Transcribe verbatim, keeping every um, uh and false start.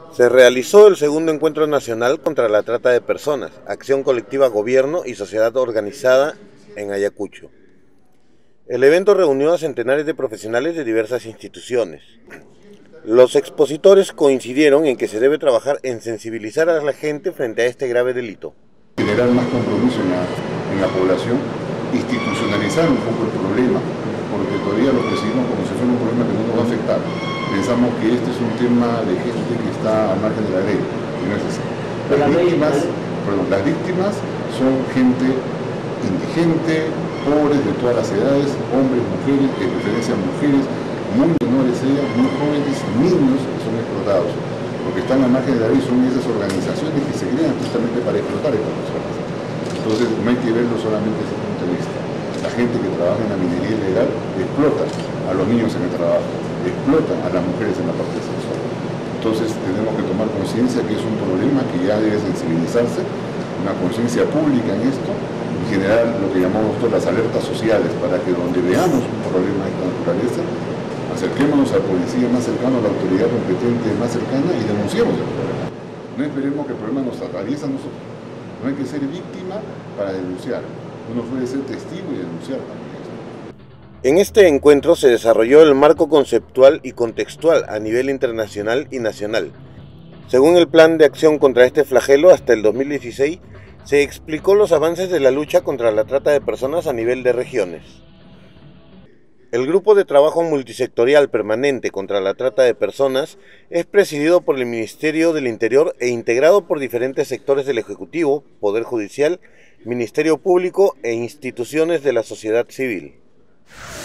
Se realizó el segundo encuentro nacional contra la trata de personas, acción colectiva gobierno y sociedad organizada en Ayacucho. El evento reunió a centenares de profesionales de diversas instituciones. Los expositores coincidieron en que se debe trabajar en sensibilizar a la gente frente a este grave delito. Generar más compromiso en la, en la población, institucionalizar un poco el problema, porque todavía lo percibimos como si fuera un problema que no nos va a afectar. Pensamos que este es un tema de gente que está al margen de la ley, y no es así. Las víctimas, perdón, las víctimas son gente indigente, pobres de todas las edades, hombres, mujeres, de preferencia mujeres, muy menores ellas, muy jóvenes, niños que son explotados. Lo que están al margen de la ley son esas organizaciones que se crean justamente para explotar a estas personas. Entonces no hay que verlo solamente desde ese punto de vista. La gente que trabaja en la minería ilegal explota a los niños en el trabajo, explota a las mujeres en la parte sexual. Entonces tenemos que tomar conciencia que es un problema que ya debe sensibilizarse, una conciencia pública en esto, y generar lo que llamamos nosotros las alertas sociales, para que donde veamos un problema de esta naturaleza, acerquémonos al policía más cercano, a la autoridad competente más cercana y denunciemos el problema. No esperemos que el problema nos atraviese a nosotros. No hay que ser víctima para denunciar. Uno puede ser testigo y denunciar también. En este encuentro se desarrolló el marco conceptual y contextual a nivel internacional y nacional. Según el Plan de Acción contra este flagelo hasta el dos mil dieciséis, se explicó los avances de la lucha contra la trata de personas a nivel de regiones. El Grupo de Trabajo Multisectorial Permanente contra la Trata de Personas es presidido por el Ministerio del Interior e integrado por diferentes sectores del Ejecutivo, Poder Judicial, Ministerio Público e instituciones de la sociedad civil.